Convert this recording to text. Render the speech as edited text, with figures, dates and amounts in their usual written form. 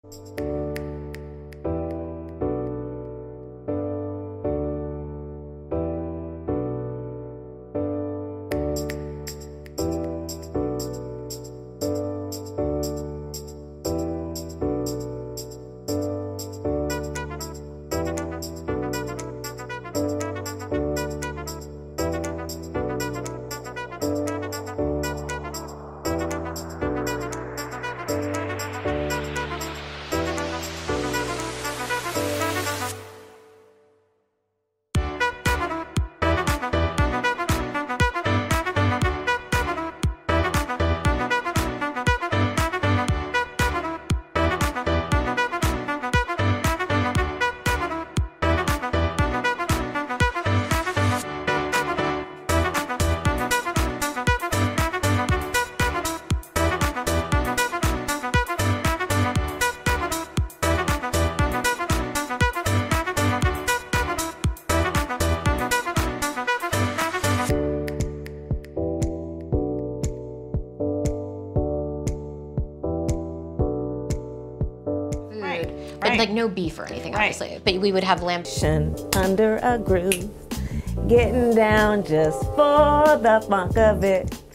But like no beef or anything, obviously. But we would have lamb. Under a groove, getting down just for the funk of it.